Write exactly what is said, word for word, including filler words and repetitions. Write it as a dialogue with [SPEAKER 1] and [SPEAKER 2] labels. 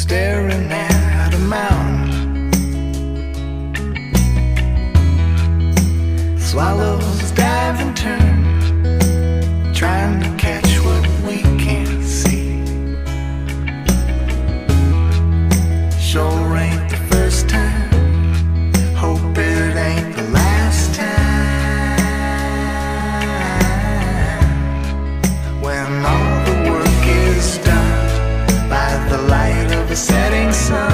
[SPEAKER 1] staring at a mountain. Swallows dive and turn, trying to catch what we can't see. Sure ain't the first time, hope it ain't the last time. When all the work is done by the light of a setting sun,